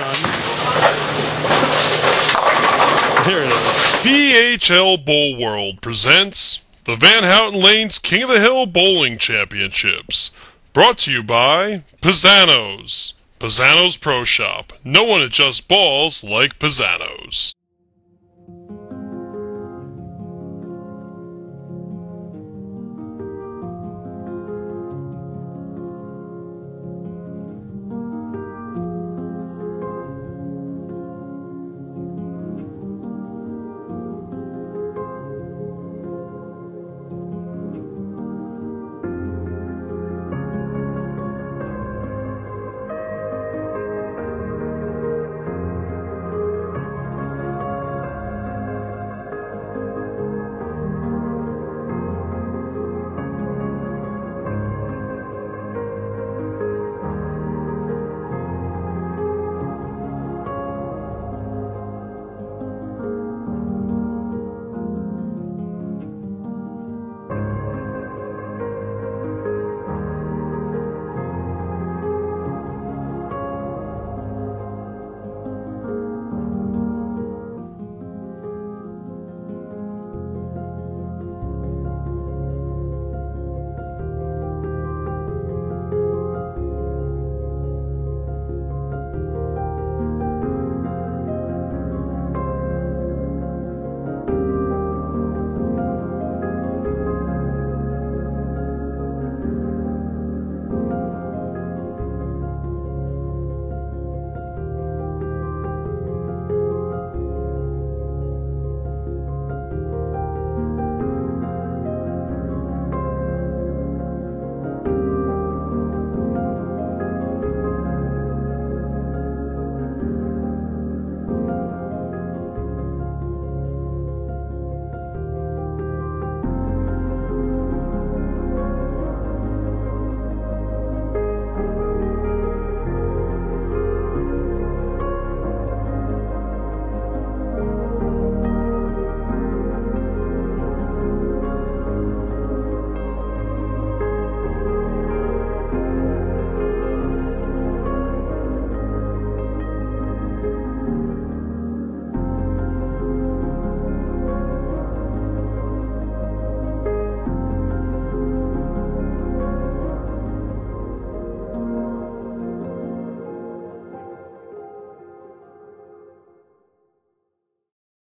none. Here it is. VHL Bowl World presents the Van Houten Lanes King of the Hill Bowling Championships. Brought to you by Pisano's. Pisano's Pro Shop. No one adjusts balls like Pisano's.